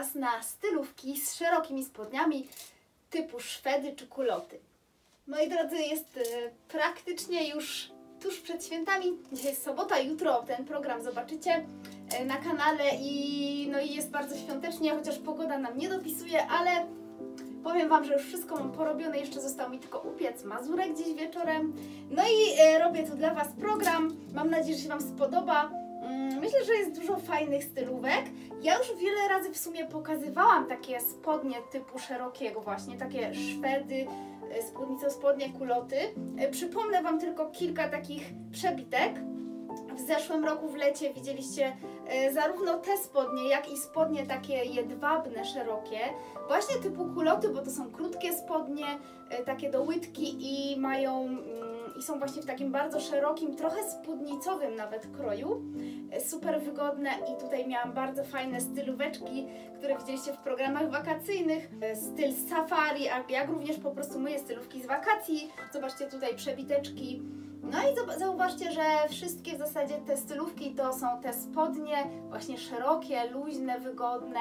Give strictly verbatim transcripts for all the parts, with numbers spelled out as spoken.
czas na stylówki z szerokimi spodniami typu szwedy czy kuloty. Moi drodzy, jest y, praktycznie już tuż przed świętami. Dzisiaj jest sobota, jutro ten program zobaczycie y, na kanale i, no i jest bardzo świątecznie, chociaż pogoda nam nie dopisuje, ale powiem Wam, że już wszystko mam porobione, jeszcze został mi tylko upiec mazurek dziś wieczorem. No i y, robię tu dla Was program, mam nadzieję, że się Wam spodoba. Myślę, że jest dużo fajnych stylówek. Ja już wiele razy w sumie pokazywałam takie spodnie typu szerokiego właśnie, takie szwedy, spódnice, spodnie, kuloty. Przypomnę Wam tylko kilka takich przebitek. W zeszłym roku w lecie widzieliście zarówno te spodnie, jak i spodnie takie jedwabne, szerokie, właśnie typu kuloty, bo to są krótkie spodnie, takie do łydki i mają i są właśnie w takim bardzo szerokim, trochę spódnicowym nawet kroju. Super wygodne i tutaj miałam bardzo fajne stylóweczki, które widzieliście w programach wakacyjnych. Styl safari, jak również po prostu moje stylówki z wakacji. Zobaczcie tutaj przebiteczki. No i zauważcie, że wszystkie w zasadzie te stylówki to są te spodnie właśnie szerokie, luźne, wygodne,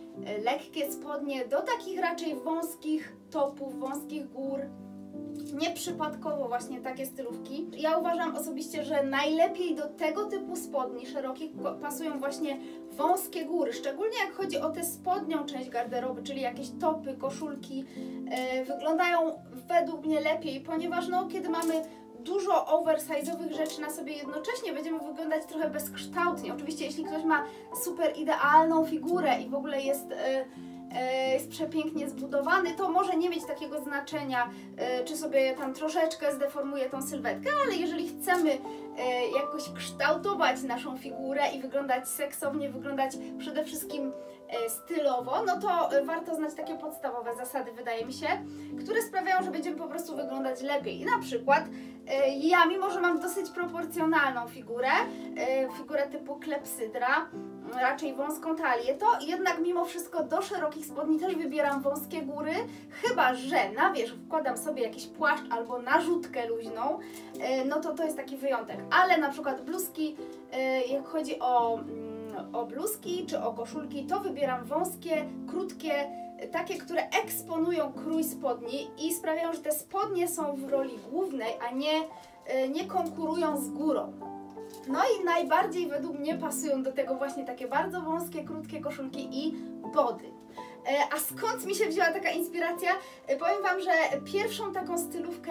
lekkie spodnie do takich raczej wąskich topów, wąskich gór. Nieprzypadkowo właśnie takie stylówki. Ja uważam osobiście, że najlepiej do tego typu spodni szerokich pasują właśnie wąskie góry, szczególnie jak chodzi o tę spodnią część garderoby, czyli jakieś topy, koszulki, yy, wyglądają według mnie lepiej, ponieważ no, kiedy mamy dużo oversize'owych rzeczy na sobie jednocześnie, będziemy wyglądać trochę bezkształtnie. Oczywiście jeśli ktoś ma super idealną figurę i w ogóle jest yy, jest przepięknie zbudowany, to może nie mieć takiego znaczenia, czy sobie tam troszeczkę zdeformuje tą sylwetkę, ale jeżeli chcemy jakoś kształtować naszą figurę i wyglądać seksownie, wyglądać przede wszystkim stylowo, no to warto znać takie podstawowe zasady, wydaje mi się, które sprawiają, że będziemy po prostu wyglądać lepiej. I na przykład ja, mimo że mam dosyć proporcjonalną figurę, figurę typu klepsydra, raczej wąską talię, to jednak mimo wszystko do szerokich spodni też wybieram wąskie góry, chyba że na wierzch wkładam sobie jakiś płaszcz albo narzutkę luźną, no to to jest taki wyjątek. Ale na przykład bluzki, jak chodzi o, o bluzki czy o koszulki, to wybieram wąskie, krótkie, takie, które eksponują krój spodni i sprawiają, że te spodnie są w roli głównej, a nie, nie konkurują z górą. No i najbardziej według mnie pasują do tego właśnie takie bardzo wąskie, krótkie koszulki i body. A skąd mi się wzięła taka inspiracja? Powiem Wam, że pierwszą taką stylówkę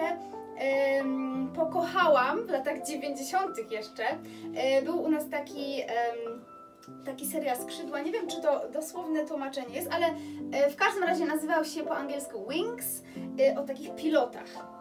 um, pokochałam w latach dziewięćdziesiątych jeszcze. Był u nas taki, um, taki serial Skrzydła, nie wiem czy to dosłowne tłumaczenie jest, ale w każdym razie nazywał się po angielsku Wings, o takich pilotach.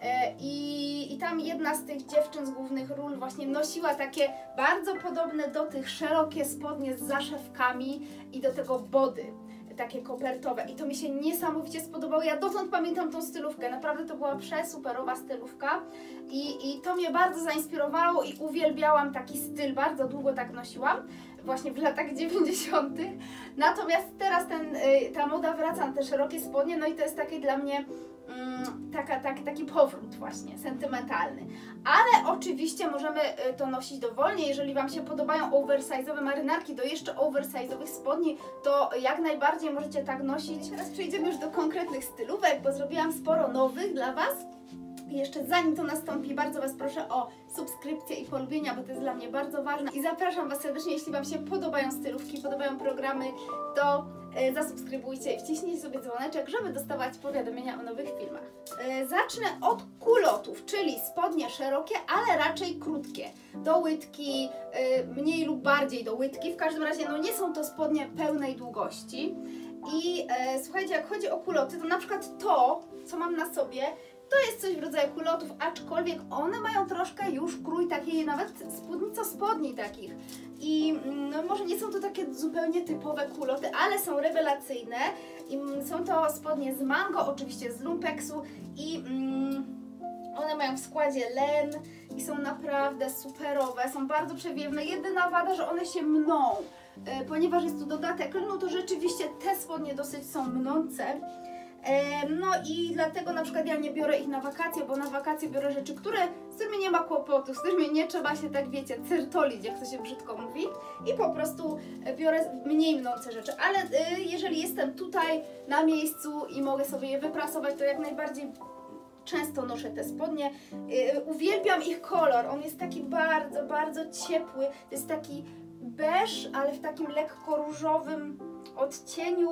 I, I tam jedna z tych dziewczyn z głównych ról właśnie nosiła takie bardzo podobne do tych szerokie spodnie z zaszewkami i do tego body, takie kopertowe. I to mi się niesamowicie spodobało. Ja dotąd pamiętam tą stylówkę. Naprawdę to była przesuperowa stylówka i, i to mnie bardzo zainspirowało i uwielbiałam taki styl. Bardzo długo tak nosiłam, właśnie w latach dziewięćdziesiątych. Natomiast teraz ten, ta moda wraca na te szerokie spodnie, no i to jest takie dla mnie Taka, tak, taki powrót właśnie, sentymentalny. Ale oczywiście możemy to nosić dowolnie, jeżeli Wam się podobają oversize'owe marynarki do jeszcze oversize'owych spodni, to jak najbardziej możecie tak nosić. Teraz przejdziemy już do konkretnych stylówek, bo zrobiłam sporo nowych dla Was. I jeszcze zanim to nastąpi, bardzo Was proszę o subskrypcję i polubienia, bo to jest dla mnie bardzo ważne. I zapraszam Was serdecznie, jeśli Wam się podobają stylówki, podobają programy, to e, zasubskrybujcie i wciśnijcie sobie dzwoneczek, żeby dostawać powiadomienia o nowych filmach. E, zacznę od kulotów, czyli spodnie szerokie, ale raczej krótkie. Do łydki, e, mniej lub bardziej do łydki. W każdym razie no nie są to spodnie pełnej długości. I e, słuchajcie, jak chodzi o kuloty, to na przykład to, co mam na sobie, to jest coś w rodzaju kulotów, aczkolwiek one mają troszkę już krój takiej nawet spódnico-spodni takich. I no, może nie są to takie zupełnie typowe kuloty, ale są rewelacyjne. I są to spodnie z Mango, oczywiście z lumpeksu i mm, one mają w składzie len i są naprawdę superowe, są bardzo przewiewne. Jedyna wada, że one się mną, yy, ponieważ jest tu dodatek lnu, to rzeczywiście te spodnie dosyć są mnące. No i dlatego na przykład ja nie biorę ich na wakacje, bo na wakacje biorę rzeczy, które, z którymi nie ma kłopotu, z którymi nie trzeba się tak, wiecie, cyrtolić, jak to się brzydko mówi, i po prostu biorę mniej mnące rzeczy. Ale jeżeli jestem tutaj na miejscu i mogę sobie je wyprasować, to jak najbardziej często noszę te spodnie. Uwielbiam ich kolor, on jest taki bardzo, bardzo ciepły, to jest taki beż, ale w takim lekko różowym odcieniu,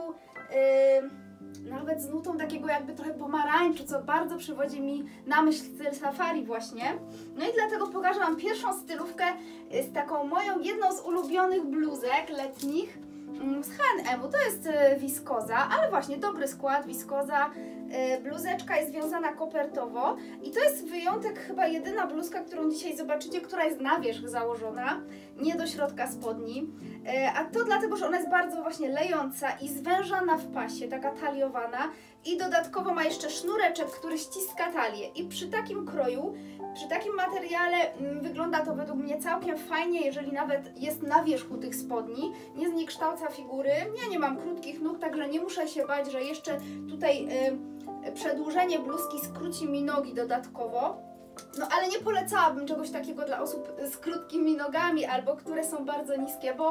nawet z nutą takiego jakby trochę pomarańczu, co bardzo przywodzi mi na myśl styl safari właśnie. No i dlatego pokażę Wam pierwszą stylówkę z taką moją, jedną z ulubionych bluzek letnich z H and M. To jest wiskoza, ale właśnie dobry skład, wiskoza. Bluzeczka jest związana kopertowo i to jest wyjątek, chyba jedyna bluzka, którą dzisiaj zobaczycie, która jest na wierzch założona, nie do środka spodni, a to dlatego, że ona jest bardzo właśnie lejąca i zwężana w pasie, taka taliowana, i dodatkowo ma jeszcze sznureczek, który ściska talię, i przy takim kroju, przy takim materiale wygląda to według mnie całkiem fajnie, jeżeli nawet jest na wierzchu tych spodni, nie zniekształca figury. Ja nie mam krótkich nóg, także nie muszę się bać, że jeszcze tutaj y, przedłużenie bluzki skróci mi nogi dodatkowo. No ale nie polecałabym czegoś takiego dla osób z krótkimi nogami albo które są bardzo niskie, bo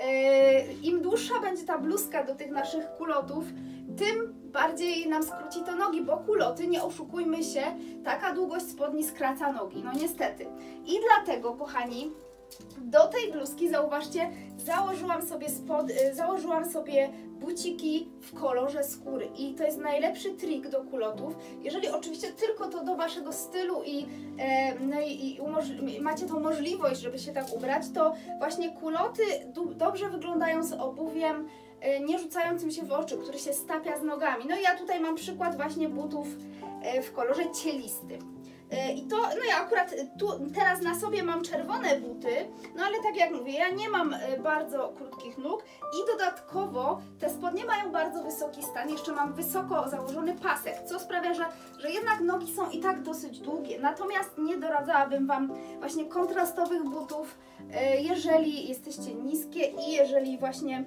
yy, im dłuższa będzie ta bluzka do tych naszych kulotów, tym bardziej nam skróci to nogi, bo kuloty, nie oszukujmy się, taka długość spodni skraca nogi, no niestety. I dlatego, kochani, do tej bluzki, zauważcie, założyłam sobie, spod, założyłam sobie buciki w kolorze skóry i to jest najlepszy trik do kulotów. Jeżeli oczywiście tylko to do Waszego stylu i, e, no i, i macie tą możliwość, żeby się tak ubrać, to właśnie kuloty dobrze wyglądają z obuwiem e, nie rzucającym się w oczy, który się stapia z nogami. No i ja tutaj mam przykład właśnie butów e, w kolorze cielistym. I to, no ja akurat tu teraz na sobie mam czerwone buty, no ale tak jak mówię, ja nie mam bardzo krótkich nóg i dodatkowo te spodnie mają bardzo wysoki stan, jeszcze mam wysoko założony pasek, co sprawia, że, że jednak nogi są i tak dosyć długie. Natomiast nie doradzałabym Wam właśnie kontrastowych butów, jeżeli jesteście niskie i jeżeli właśnie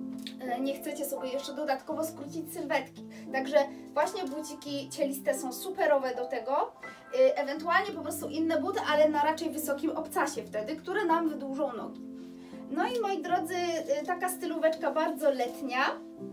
nie chcecie sobie jeszcze dodatkowo skrócić sylwetki. Także właśnie buciki cieliste są superowe do tego. Ewentualnie po prostu inne buty, ale na raczej wysokim obcasie wtedy, które nam wydłużą nogi. No i moi drodzy, taka stylóweczka bardzo letnia.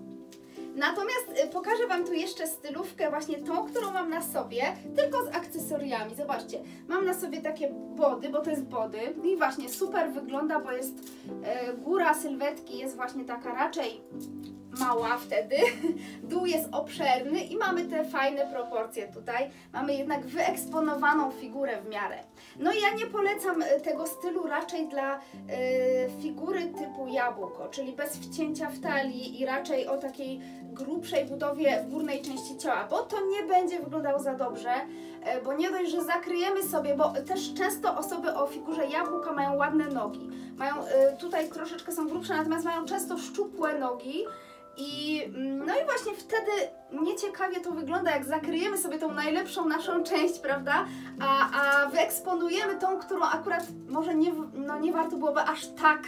Natomiast pokażę Wam tu jeszcze stylówkę, właśnie tą, którą mam na sobie, tylko z akcesoriami. Zobaczcie, mam na sobie takie body, bo to jest body i właśnie super wygląda, bo jest e, góra sylwetki jest właśnie taka raczej mała wtedy, dół jest obszerny i mamy te fajne proporcje tutaj. Mamy jednak wyeksponowaną figurę w miarę. No i ja nie polecam tego stylu raczej dla y, figury typu jabłko, czyli bez wcięcia w talii i raczej o takiej grubszej budowie w górnej części ciała, bo to nie będzie wyglądało za dobrze, y, bo nie dość, że zakryjemy sobie, bo też często osoby o figurze jabłka mają ładne nogi. Mają, y, tutaj troszeczkę są grubsze, natomiast mają często szczupłe nogi. I, no i właśnie wtedy nieciekawie to wygląda, jak zakryjemy sobie tą najlepszą naszą część, prawda? A, a wyeksponujemy tą, którą akurat może nie, no nie warto byłoby aż tak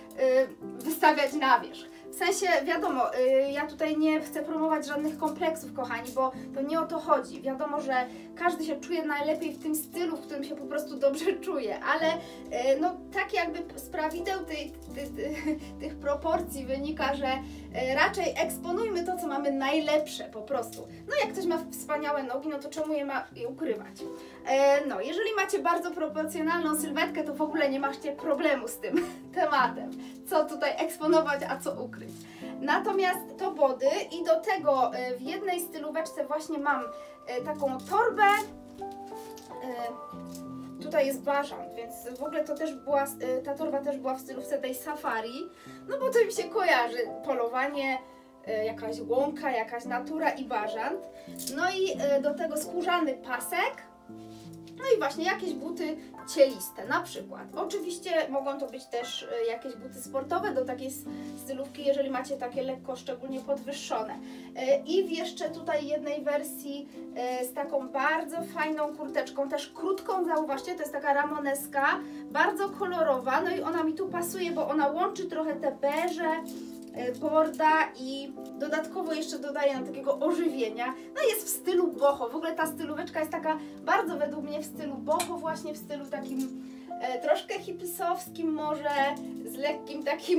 y, wystawiać na wierzch. W sensie, wiadomo, y, ja tutaj nie chcę promować żadnych kompleksów, kochani, bo to nie o to chodzi. Wiadomo, że każdy się czuje najlepiej w tym stylu, w którym się po prostu dobrze czuje, ale y, no tak jakby z prawideł tej, ty, ty, tych proporcji wynika, że y, raczej eksponujmy to, co mamy najlepsze po prostu. No jak ktoś ma wspaniałe nogi, no to czemu je ma je ukrywać? E, no, jeżeli macie bardzo proporcjonalną sylwetkę, to w ogóle nie macie problemu z tym tematem, co tutaj eksponować, a co ukryć. Natomiast to body i do tego w jednej stylóweczce właśnie mam taką torbę. Tutaj jest bażant, więc w ogóle to też była, ta torba też była w stylówce tej safari, no bo to mi się kojarzy, polowanie, jakaś łąka, jakaś natura i bażant. No i do tego skórzany pasek. No i właśnie jakieś buty cieliste na przykład. Oczywiście mogą to być też jakieś buty sportowe do takiej stylówki, jeżeli macie takie lekko szczególnie podwyższone. I w jeszcze tutaj jednej wersji z taką bardzo fajną kurteczką, też krótką, zauważcie, to jest taka ramoneska, bardzo kolorowa, no i ona mi tu pasuje, bo ona łączy trochę te beże borda i dodatkowo jeszcze dodaje nam takiego ożywienia. No jest w stylu boho, w ogóle ta stylóweczka jest taka bardzo według mnie w stylu boho, właśnie w stylu takim e, troszkę hipisowskim może, z lekkim takim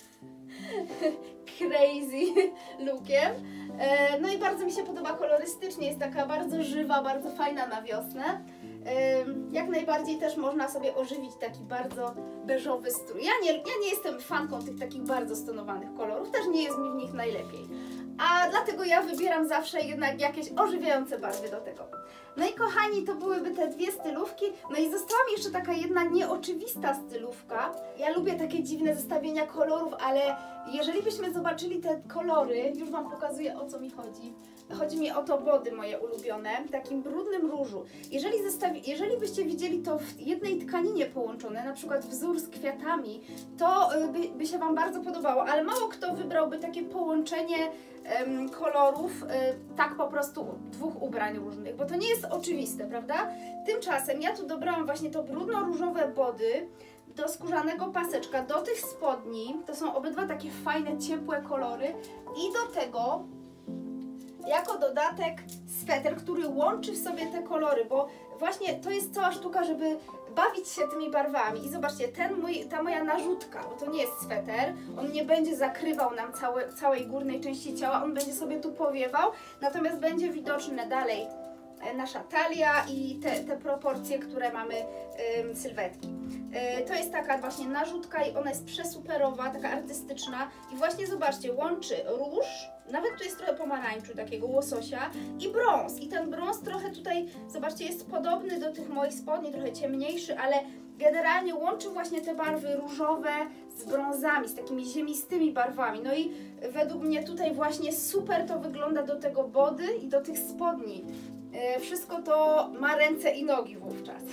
crazy lookiem. E, no i bardzo mi się podoba kolorystycznie, jest taka bardzo żywa, bardzo fajna na wiosnę. Jak najbardziej też można sobie ożywić taki bardzo beżowy strój. Ja nie, ja nie jestem fanką tych takich bardzo stonowanych kolorów, też nie jest mi w nich najlepiej. A dlatego ja wybieram zawsze jednak jakieś ożywiające barwy do tego. No i kochani, to byłyby te dwie stylówki. No i została mi jeszcze taka jedna nieoczywista stylówka. Ja lubię takie dziwne zestawienia kolorów, ale jeżeli byśmy zobaczyli te kolory, już Wam pokazuję, o co mi chodzi. Chodzi mi o to body moje ulubione, w takim brudnym różu. Jeżeli, zestawi jeżeli byście widzieli to w jednej tkaninie połączone, na przykład wzór z kwiatami, to by, by się Wam bardzo podobało, ale mało kto wybrałby takie połączenie um, kolorów, um, tak po prostu dwóch ubrań różnych, bo to nie jest oczywiste, prawda? Tymczasem ja tu dobrałam właśnie to brudno-różowe body do skórzanego paseczka, do tych spodni, to są obydwa takie fajne, ciepłe kolory i do tego jako dodatek sweter, który łączy w sobie te kolory, bo właśnie to jest cała sztuka, żeby bawić się tymi barwami. I zobaczcie, ten mój, ta moja narzutka, bo to nie jest sweter, on nie będzie zakrywał nam całe, całej górnej części ciała, on będzie sobie tu powiewał, natomiast będzie widoczne dalej nasza talia i te, te proporcje, które mamy ym, sylwetki. Yy, to jest taka właśnie narzutka i ona jest przesuperowa, taka artystyczna i właśnie zobaczcie, łączy róż, nawet tu jest trochę pomarańczu, takiego łososia i brąz. I ten brąz trochę tutaj, zobaczcie, jest podobny do tych moich spodni, trochę ciemniejszy, ale generalnie łączy właśnie te barwy różowe z brązami, z takimi ziemistymi barwami. No i według mnie tutaj właśnie super to wygląda do tego body i do tych spodni. Yy, wszystko to ma ręce i nogi wówczas.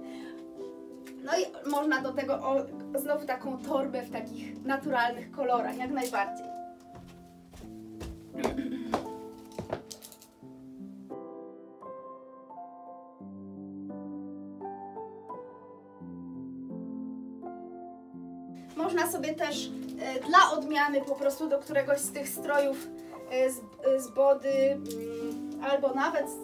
No i można do tego o, znowu taką torbę w takich naturalnych kolorach, jak najbardziej. Można sobie też y, dla odmiany po prostu do któregoś z tych strojów y, z, y, z body y, albo nawet z,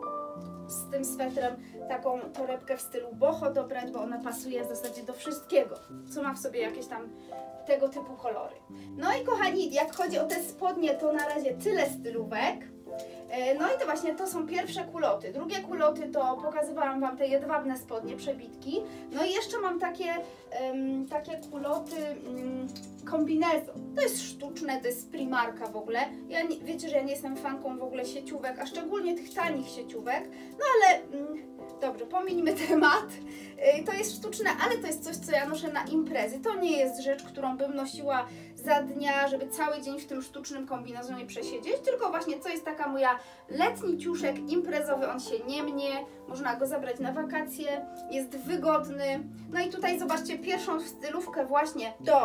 y, z tym swetrem taką torebkę w stylu boho dobrać, bo ona pasuje w zasadzie do wszystkiego, co ma w sobie jakieś tam tego typu kolory. No i kochani, jak chodzi o te spodnie, to na razie tyle stylówek. No i to właśnie to są pierwsze kuloty. Drugie kuloty to pokazywałam Wam te jedwabne spodnie, przebitki. No i jeszcze mam takie, um, takie kuloty um, kombinezon. To jest sztuczne, to jest Primarka w ogóle. Ja nie, wiecie, że ja nie jestem fanką w ogóle sieciówek, a szczególnie tych tanich sieciówek. No ale um, dobrze, pomińmy temat. Yy, to jest sztuczne, ale to jest coś, co ja noszę na imprezy. To nie jest rzecz, którą bym nosiła za dnia, żeby cały dzień w tym sztucznym kombinezonie przesiedzieć, tylko właśnie co jest taka moja letni ciuszek imprezowy, on się nie mnie, można go zabrać na wakacje, jest wygodny. No i tutaj zobaczcie pierwszą stylówkę właśnie do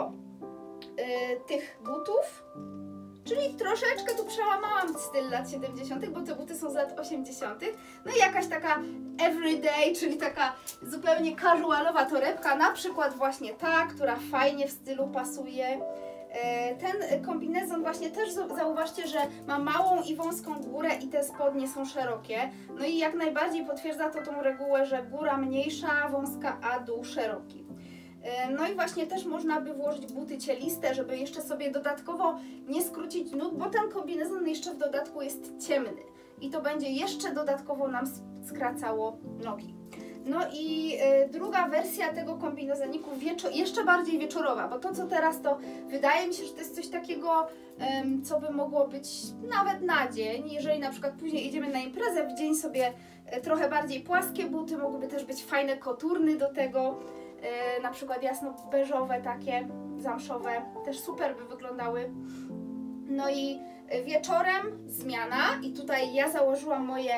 yy, tych butów, czyli troszeczkę tu przełamałam styl lat siedemdziesiątych, bo te buty są z lat osiemdziesiątych. No i jakaś taka everyday, czyli taka zupełnie casualowa torebka, na przykład właśnie ta, która fajnie w stylu pasuje. Ten kombinezon właśnie też zauważcie, że ma małą i wąską górę i te spodnie są szerokie. No i jak najbardziej potwierdza to tą regułę, że góra mniejsza, wąska, a dół szeroki. No i właśnie też można by włożyć buty cieliste, żeby jeszcze sobie dodatkowo nie skrócić nóg, bo ten kombinezon jeszcze w dodatku jest ciemny i to będzie jeszcze dodatkowo nam skracało nogi. No i y, druga wersja tego kombinezoniku jeszcze bardziej wieczorowa, bo to co teraz to wydaje mi się, że to jest coś takiego, ym, co by mogło być nawet na dzień, jeżeli na przykład później idziemy na imprezę, w dzień sobie y, trochę bardziej płaskie buty, mogłyby też być fajne koturny do tego, y, na przykład jasno-beżowe takie, zamszowe, też super by wyglądały. No i wieczorem zmiana i tutaj ja założyłam moje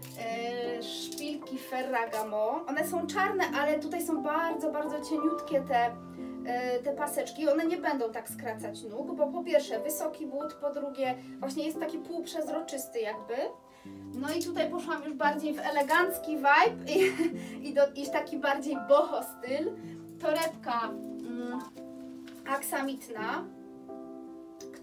e, szpilki Ferragamo. One są czarne, ale tutaj są bardzo, bardzo cieniutkie te, e, te paseczki. One nie będą tak skracać nóg, bo po pierwsze wysoki but, po drugie właśnie jest taki półprzezroczysty jakby. No i tutaj poszłam już bardziej w elegancki vibe i, i, do, i taki bardziej boho styl. Torebka mm, aksamitna.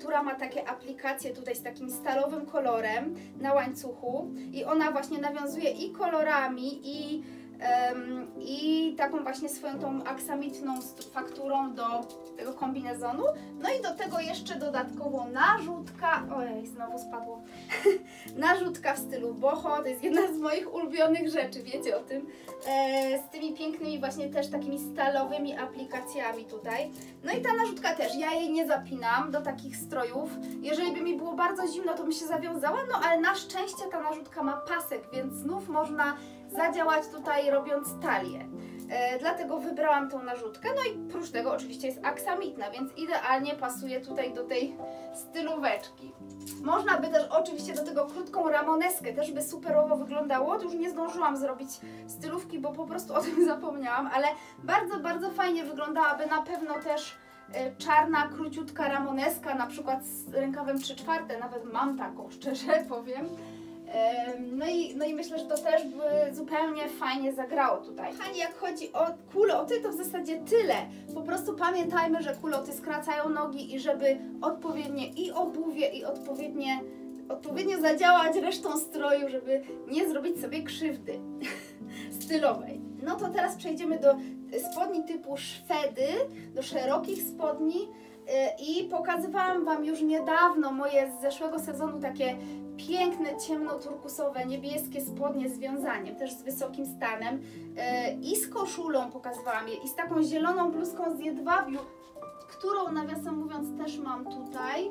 która ma takie aplikacje tutaj z takim stalowym kolorem na łańcuchu i ona właśnie nawiązuje i kolorami, i Um, i taką właśnie swoją tą aksamitną fakturą do tego kombinezonu. No i do tego jeszcze dodatkowo narzutka, ojej, znowu spadło, narzutka w stylu boho, to jest jedna z moich ulubionych rzeczy, wiecie o tym, e, z tymi pięknymi właśnie też takimi stalowymi aplikacjami tutaj. No i ta narzutka też, ja jej nie zapinam do takich strojów, jeżeli by mi było bardzo zimno, to bym się zawiązała, no ale na szczęście ta narzutka ma pasek, więc znów można zadziałać tutaj robiąc talię. E, dlatego wybrałam tą narzutkę, no i prócz tego oczywiście jest aksamitna, więc idealnie pasuje tutaj do tej stylóweczki. Można by też oczywiście do tego krótką ramoneskę, też by superowo wyglądało, to już nie zdążyłam zrobić stylówki, bo po prostu o tym zapomniałam, ale bardzo, bardzo fajnie wyglądałaby na pewno też e, czarna, króciutka ramoneska, na przykład z rękawem trzy czwarte, nawet mam taką, szczerze powiem. No i, no i myślę, że to też by zupełnie fajnie zagrało tutaj. Kochani, jak chodzi o kuloty, to w zasadzie tyle. Po prostu pamiętajmy, że kuloty skracają nogi i żeby odpowiednie i obuwie, i odpowiednie, odpowiednio zadziałać resztą stroju, żeby nie zrobić sobie krzywdy stylowej. No to teraz przejdziemy do spodni typu szwedy, do szerokich spodni. I pokazywałam Wam już niedawno moje z zeszłego sezonu takie piękne, ciemno-turkusowe, niebieskie spodnie z wiązaniem, też z wysokim stanem i z koszulą pokazywałam je i z taką zieloną bluzką z jedwabiu, którą nawiasem mówiąc też mam tutaj.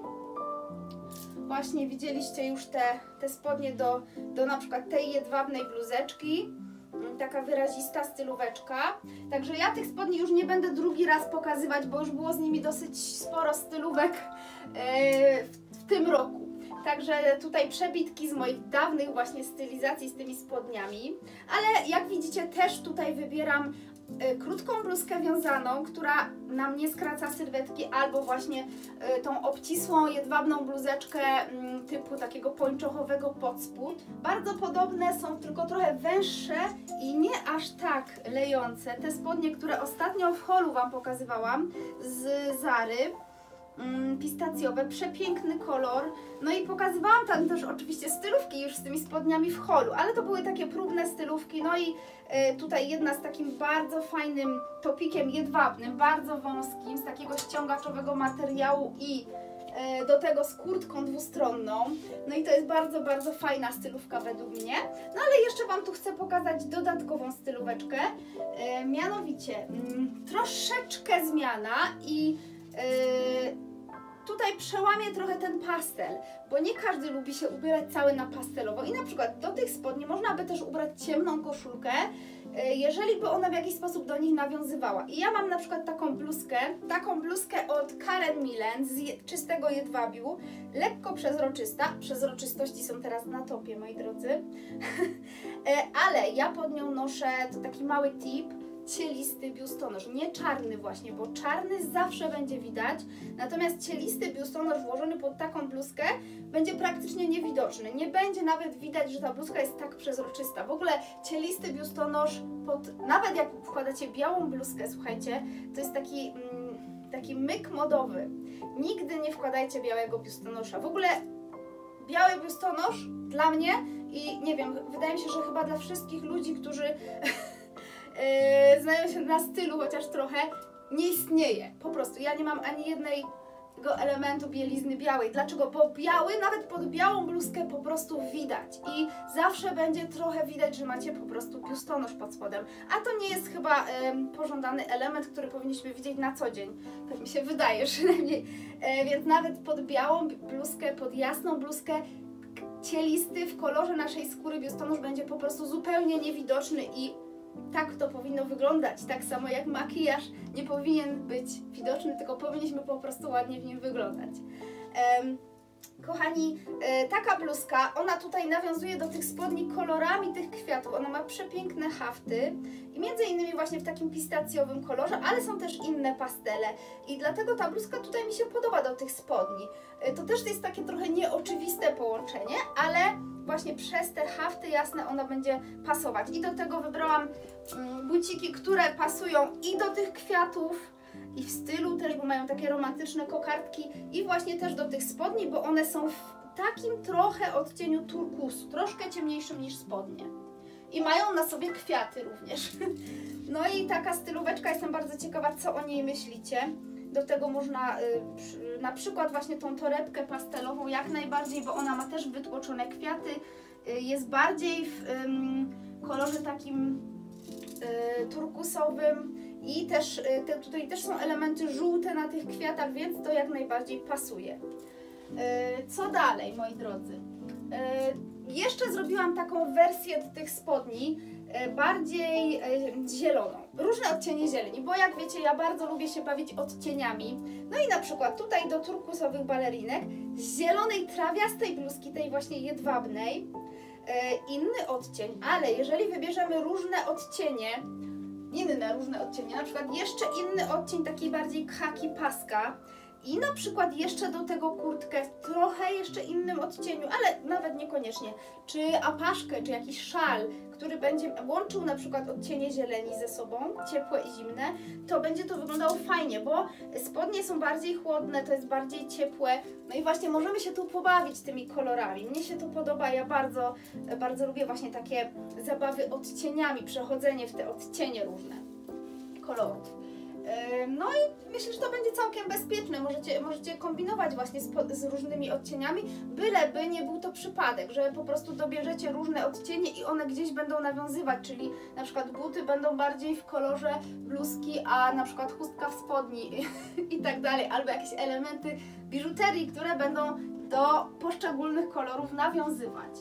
Właśnie widzieliście już te, te spodnie do, do na przykład tej jedwabnej bluzeczki. Taka wyrazista stylóweczka. Także ja tych spodni już nie będę drugi raz pokazywać, bo już było z nimi dosyć sporo stylówek yy, w, w tym roku. Także tutaj przebitki z moich dawnych właśnie stylizacji z tymi spodniami. Ale jak widzicie też tutaj wybieram y, krótką bluzkę wiązaną, która nam nie skraca sylwetki, albo właśnie y, tą obcisłą jedwabną bluzeczkę y, typu takiego pończochowego pod spód. Bardzo podobne są, tylko trochę węższe i nie aż tak lejące. Te spodnie, które ostatnio w holu Wam pokazywałam z Zary. Pistacjowe, przepiękny kolor. No i pokazywałam tam też oczywiście stylówki już z tymi spodniami w holu, ale to były takie próbne stylówki. No i e, tutaj jedna z takim bardzo fajnym topikiem jedwabnym, bardzo wąskim, z takiego ściągaczowego materiału i e, do tego z kurtką dwustronną. No i to jest bardzo, bardzo fajna stylówka według mnie. No ale jeszcze Wam tu chcę pokazać dodatkową stylóweczkę, e, mianowicie mm, troszeczkę zmiana i Yy, tutaj przełamię trochę ten pastel, bo nie każdy lubi się ubierać cały na pastelowo i na przykład do tych spodni można by też ubrać ciemną koszulkę, yy, jeżeli by ona w jakiś sposób do nich nawiązywała. I ja mam na przykład taką bluzkę, taką bluzkę od Karen Millen z je, czystego jedwabiu, lekko przezroczysta, przezroczystości są teraz na topie, moi drodzy, yy, ale ja pod nią noszę, to taki mały tip, cielisty biustonosz, nie czarny właśnie, bo czarny zawsze będzie widać, natomiast cielisty biustonosz włożony pod taką bluzkę będzie praktycznie niewidoczny, nie będzie nawet widać, że ta bluzka jest tak przezroczysta. W ogóle cielisty biustonosz, pod, nawet jak wkładacie białą bluzkę, słuchajcie, to jest taki, mm, taki myk modowy. Nigdy nie wkładajcie białego biustonosza. W ogóle biały biustonosz dla mnie i nie wiem, wydaje mi się, że chyba dla wszystkich ludzi, którzy Yy, znają się na stylu chociaż trochę, nie istnieje. Po prostu ja nie mam ani jednego elementu bielizny białej. Dlaczego? Bo biały, nawet pod białą bluzkę po prostu widać i zawsze będzie trochę widać, że macie po prostu biustonosz pod spodem. A to nie jest chyba yy, pożądany element, który powinniśmy widzieć na co dzień. Tak mi się wydaje przynajmniej. Yy, więc nawet pod białą bluzkę, pod jasną bluzkę cielisty w kolorze naszej skóry biustonosz będzie po prostu zupełnie niewidoczny i tak to powinno wyglądać, tak samo jak makijaż nie powinien być widoczny, tylko powinniśmy po prostu ładnie w nim wyglądać. Um, kochani, e, taka bluzka, ona tutaj nawiązuje do tych spodni kolorami tych kwiatów, ona ma przepiękne hafty i między innymi właśnie w takim pistacjowym kolorze, ale są też inne pastele i dlatego ta bluzka tutaj mi się podoba do tych spodni. E, to też jest takie trochę nieoczywiste połączenie, ale właśnie przez te hafty jasne ona będzie pasować. I do tego wybrałam mm, buciki, które pasują i do tych kwiatów, i w stylu też, bo mają takie romantyczne kokardki i właśnie też do tych spodni, bo one są w takim trochę odcieniu turkusu, troszkę ciemniejszym niż spodnie. I mają na sobie kwiaty również. No i taka stylóweczka, jestem bardzo ciekawa, co o niej myślicie. Do tego można y, przy, na przykład właśnie tą torebkę pastelową jak najbardziej, bo ona ma też wytłoczone kwiaty. Y, jest bardziej w y, kolorze takim y, turkusowym i też y, te, tutaj też są elementy żółte na tych kwiatach, więc to jak najbardziej pasuje. Y, co dalej, moi drodzy? Y, jeszcze zrobiłam taką wersję do tych spodni, bardziej zieloną. Różne odcienie zieleni, bo jak wiecie, ja bardzo lubię się bawić odcieniami. No i na przykład tutaj do turkusowych balerinek z zielonej trawiastej bluzki, tej właśnie jedwabnej, inny odcień, ale jeżeli wybierzemy różne odcienie, inne różne odcienie, na przykład jeszcze inny odcień takiej bardziej khaki paska, i na przykład jeszcze do tego kurtkę w trochę jeszcze innym odcieniu, ale nawet niekoniecznie, czy apaszkę, czy jakiś szal, który będzie łączył na przykład odcienie zieleni ze sobą, ciepłe i zimne, to będzie to wyglądało fajnie, bo spodnie są bardziej chłodne, to jest bardziej ciepłe, no i właśnie możemy się tu pobawić tymi kolorami. Mnie się to podoba, ja bardzo, bardzo lubię właśnie takie zabawy odcieniami, przechodzenie w te odcienie różne kolorów. No i myślę, że to będzie całkiem bezpieczne. Możecie, możecie kombinować właśnie z, z różnymi odcieniami, byleby nie był to przypadek, że po prostu dobierzecie różne odcienie i one gdzieś będą nawiązywać, czyli na przykład buty będą bardziej w kolorze bluzki, a na przykład chustka w spodni i tak dalej, albo jakieś elementy biżuterii, które będą do poszczególnych kolorów nawiązywać.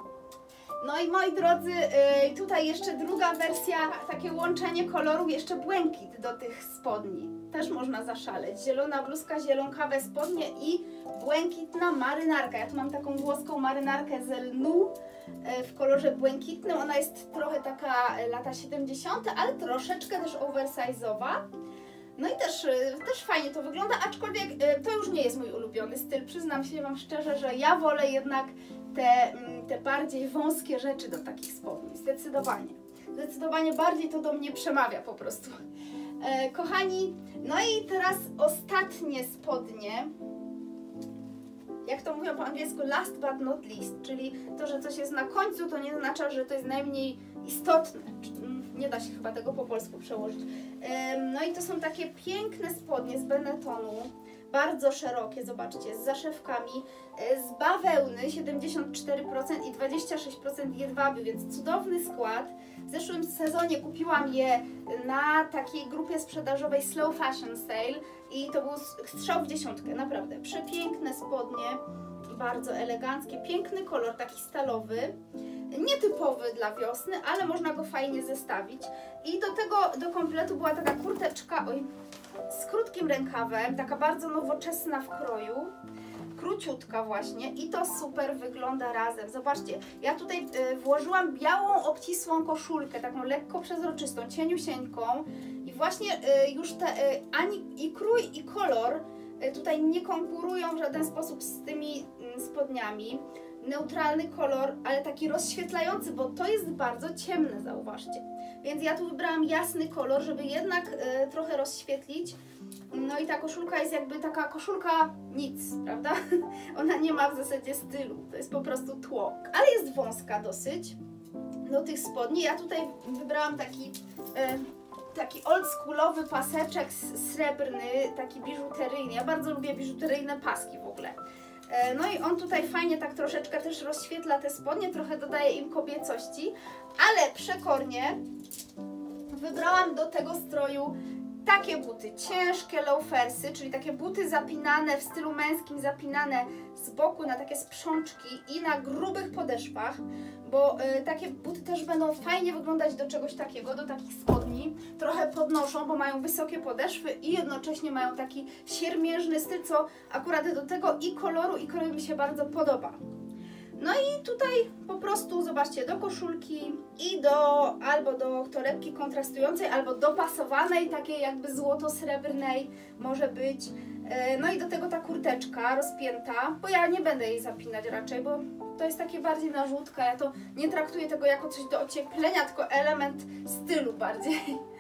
No i moi drodzy, tutaj jeszcze druga wersja, takie łączenie kolorów, jeszcze błękit do tych spodni. Też można zaszaleć. Zielona bluzka, zielonkawe spodnie i błękitna marynarka. Ja tu mam taką włoską marynarkę z lnu w kolorze błękitnym. Ona jest trochę taka lata siedemdziesiąte, ale troszeczkę też oversize'owa. No i też, też fajnie to wygląda, aczkolwiek to już nie jest mój ulubiony styl. Przyznam się Wam szczerze, że ja wolę jednak te, te bardziej wąskie rzeczy do takich spodni. Zdecydowanie. Zdecydowanie bardziej to do mnie przemawia po prostu. E, kochani, no i teraz ostatnie spodnie. Jak to mówią po angielsku, last but not least, czyli to, że coś jest na końcu, to nie oznacza, że to jest najmniej istotne. Nie da się chyba tego po polsku przełożyć. No i to są takie piękne spodnie z Benettonu, bardzo szerokie, zobaczcie, z zaszewkami, z bawełny siedemdziesiąt cztery procent i dwadzieścia sześć procent jedwabiu, więc cudowny skład. W zeszłym sezonie kupiłam je na takiej grupie sprzedażowej Slow Fashion Sale i to był strzał w dziesiątkę, naprawdę. Przepiękne spodnie, bardzo eleganckie, piękny kolor, taki stalowy. Nietypowy dla wiosny, ale można go fajnie zestawić. I do tego, do kompletu była taka kurteczka, oj, z krótkim rękawem, taka bardzo nowoczesna w kroju, króciutka właśnie i to super wygląda razem. Zobaczcie, ja tutaj y, włożyłam białą, obcisłą koszulkę, taką lekko przezroczystą, cieniusieńką i właśnie y, już te, y, ani i krój i kolor y, tutaj nie konkurują w żaden sposób z tymi y, spodniami. Neutralny kolor, ale taki rozświetlający, bo to jest bardzo ciemne, zauważcie. Więc ja tu wybrałam jasny kolor, żeby jednak y, trochę rozświetlić. No i ta koszulka jest jakby taka koszulka nic, prawda? Ona nie ma w zasadzie stylu, to jest po prostu tło. Ale jest wąska dosyć do tych spodni. Ja tutaj wybrałam taki, y, taki oldschoolowy paseczek srebrny, taki biżuteryjny. Ja bardzo lubię biżuteryjne paski w ogóle. No i on tutaj fajnie tak troszeczkę też rozświetla te spodnie, trochę dodaje im kobiecości, ale przekornie wybrałam do tego stroju takie buty, ciężkie loafersy, czyli takie buty zapinane w stylu męskim, zapinane z boku na takie sprzączki i na grubych podeszwach, bo y, takie buty też będą fajnie wyglądać do czegoś takiego, do takich spodni. Trochę podnoszą, bo mają wysokie podeszwy i jednocześnie mają taki siermiężny styl, co akurat do tego i koloru, i koloru mi się bardzo podoba. No i tutaj po prostu, zobaczcie, do koszulki i do albo do torebki kontrastującej, albo dopasowanej, takiej jakby złoto-srebrnej może być. No i do tego ta kurteczka rozpięta, bo ja nie będę jej zapinać raczej, bo to jest takie bardziej narzutka, ja to nie traktuję tego jako coś do ocieplenia, tylko element stylu bardziej.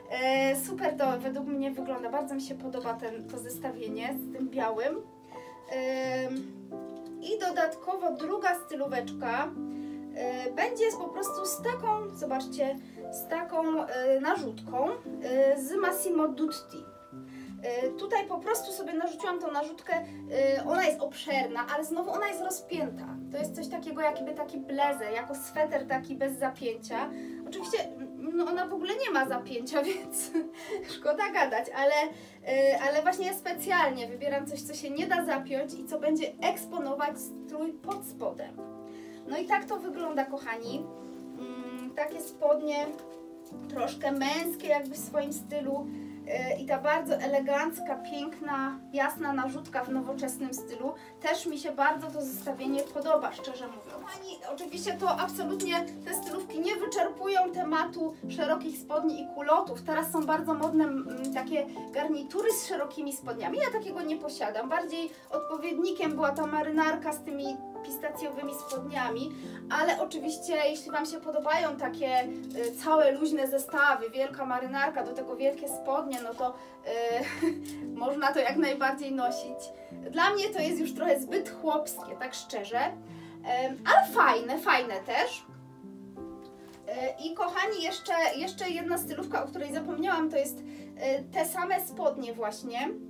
E, super to według mnie wygląda, bardzo mi się podoba ten, to zestawienie z tym białym. E, I dodatkowo druga stylóweczka e, będzie po prostu z taką, zobaczcie, z taką e, narzutką e, z Massimo Dutti. E, tutaj po prostu sobie narzuciłam tą narzutkę, e, ona jest obszerna, ale znowu ona jest rozpięta. To jest coś takiego jakby taki blazer, jako sweter taki bez zapięcia. Oczywiście no ona w ogóle nie ma zapięcia, więc szkoda gadać, ale, e, ale właśnie ja specjalnie wybieram coś, co się nie da zapiąć i co będzie eksponować strój pod spodem. No i tak to wygląda, kochani. Mm, takie spodnie, troszkę męskie jakby w swoim stylu. I ta bardzo elegancka, piękna, jasna narzutka w nowoczesnym stylu. Też mi się bardzo to zestawienie podoba, szczerze mówiąc. Kochani, oczywiście to absolutnie te stylówki nie wyczerpują tematu szerokich spodni i kulotów. Teraz są bardzo modne m, takie garnitury z szerokimi spodniami. Ja takiego nie posiadam. Bardziej odpowiednikiem była ta marynarka z tymi pistacjowymi spodniami, ale oczywiście jeśli Wam się podobają takie y, całe luźne zestawy, wielka marynarka, do tego wielkie spodnie, no to y, można to jak najbardziej nosić. Dla mnie to jest już trochę zbyt chłopskie, tak szczerze, y, ale fajne, fajne też. Y, I kochani, jeszcze, jeszcze jedna stylówka, o której zapomniałam, to jest y, te same spodnie właśnie y,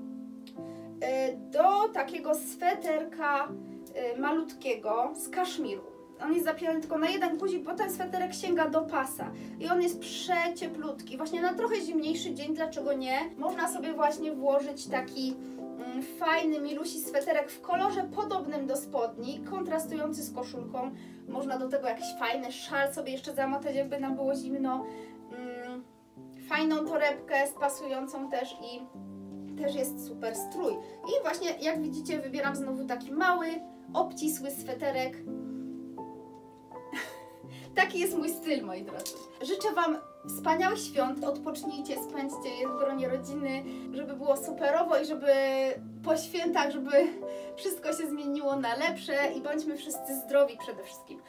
do takiego sweterka malutkiego z kaszmiru. On jest zapięty tylko na jeden guzik, bo ten sweterek sięga do pasa i on jest przecieplutki. Właśnie na trochę zimniejszy dzień, dlaczego nie? Można sobie właśnie włożyć taki mm, fajny, milusi sweterek w kolorze podobnym do spodni, kontrastujący z koszulką. Można do tego jakiś fajny szal sobie jeszcze zamotać, jakby nam było zimno. Mm, fajną torebkę z pasującą też i też jest super strój. I właśnie jak widzicie, wybieram znowu taki mały, obcisły sweterek. Taki jest mój styl, moi drodzy. Życzę Wam wspaniałych świąt, odpocznijcie, spędźcie je w gronie rodziny, żeby było superowo i żeby po świętach, żeby wszystko się zmieniło na lepsze i bądźmy wszyscy zdrowi przede wszystkim.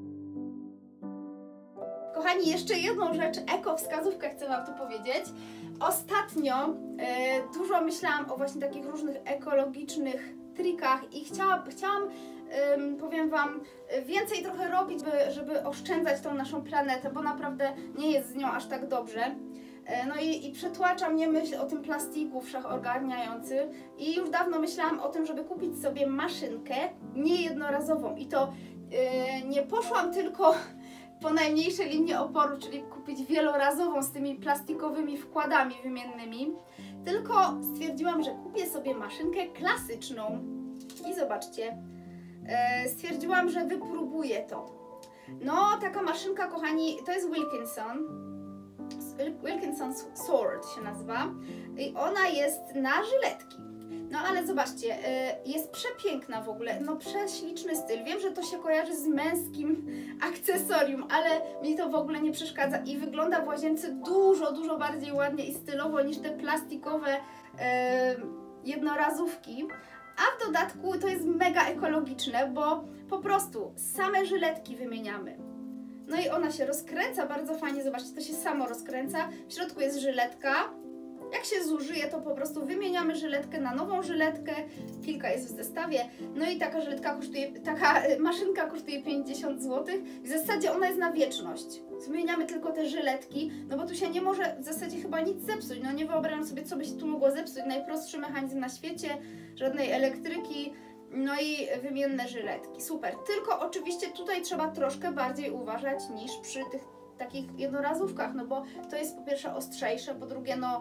Kochani, jeszcze jedną rzecz, eko-wskazówkę chcę Wam tu powiedzieć. Ostatnio e, dużo myślałam o właśnie takich różnych ekologicznych trikach i chciała, chciałam, ym, powiem Wam, więcej trochę robić, by, żeby oszczędzać tą naszą planetę, bo naprawdę nie jest z nią aż tak dobrze. E, no i, i przytłacza mnie myśl o tym plastiku wszechogarniający i już dawno myślałam o tym, żeby kupić sobie maszynkę niejednorazową i to e, nie poszłam tylko po najmniejsze linie oporu, czyli kupić wielorazową z tymi plastikowymi wkładami wymiennymi, tylko stwierdziłam, że kupię sobie maszynkę klasyczną i zobaczcie, e, stwierdziłam, że wypróbuję to. No, taka maszynka, kochani, to jest Wilkinson, Wilkinson Sword się nazywa i ona jest na żyletki. No ale zobaczcie, jest przepiękna w ogóle, no prześliczny styl. Wiem, że to się kojarzy z męskim akcesorium, ale mi to w ogóle nie przeszkadza i wygląda w łazience dużo, dużo bardziej ładnie i stylowo niż te plastikowe e, jednorazówki. A w dodatku to jest mega ekologiczne, bo po prostu same żyletki wymieniamy. No i ona się rozkręca bardzo fajnie, zobaczcie, to się samo rozkręca. W środku jest żyletka. Jak się zużyje, to po prostu wymieniamy żyletkę na nową żyletkę. Kilka jest w zestawie. No i taka żyletka kosztuje, taka maszynka kosztuje pięćdziesiąt złotych. W zasadzie ona jest na wieczność. Zmieniamy tylko te żyletki, no bo tu się nie może w zasadzie chyba nic zepsuć. No nie wyobrażam sobie, co by się tu mogło zepsuć. Najprostszy mechanizm na świecie, żadnej elektryki. No i wymienne żyletki. Super. Tylko oczywiście tutaj trzeba troszkę bardziej uważać niż przy tych takich jednorazówkach, no bo to jest po pierwsze ostrzejsze, po drugie no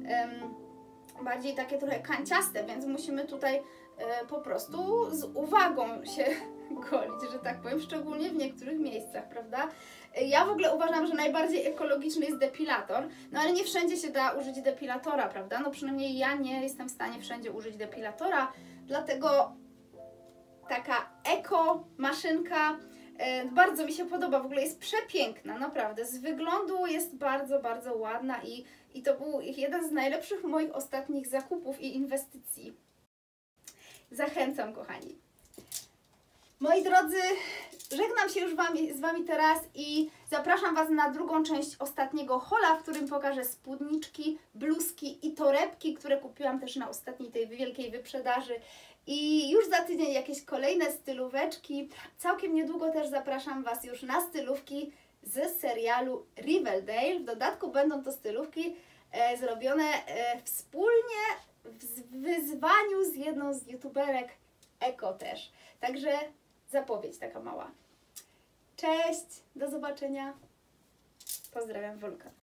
um, bardziej takie trochę kanciaste, więc musimy tutaj e, po prostu z uwagą się golić, że tak powiem, szczególnie w niektórych miejscach, prawda? Ja w ogóle uważam, że najbardziej ekologiczny jest depilator, no ale nie wszędzie się da użyć depilatora, prawda? No przynajmniej ja nie jestem w stanie wszędzie użyć depilatora, dlatego taka eko maszynka e, bardzo mi się podoba, w ogóle jest przepiękna, naprawdę, z wyglądu jest bardzo, bardzo ładna i, i to był jeden z najlepszych moich ostatnich zakupów i inwestycji. Zachęcam, kochani. Moi drodzy, żegnam się już wami, z Wami teraz i zapraszam Was na drugą część ostatniego haula, w którym pokażę spódniczki, bluzki i torebki, które kupiłam też na ostatniej tej wielkiej wyprzedaży. I już za tydzień jakieś kolejne stylóweczki. Całkiem niedługo też zapraszam Was już na stylówki z serialu Riverdale. W dodatku będą to stylówki e, zrobione e, wspólnie w wyzwaniu z jedną z youtuberek Eko też. Także zapowiedź taka mała. Cześć, do zobaczenia. Pozdrawiam, Wolka.